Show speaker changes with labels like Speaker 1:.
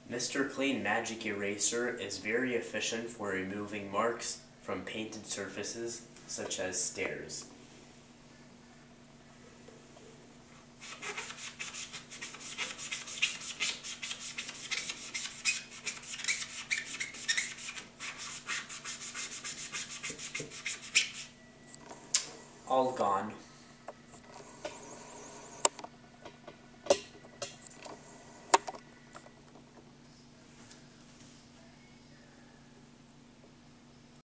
Speaker 1: Mr. Clean Magic Eraser is very efficient for removing marks from painted surfaces such as stairs. All gone.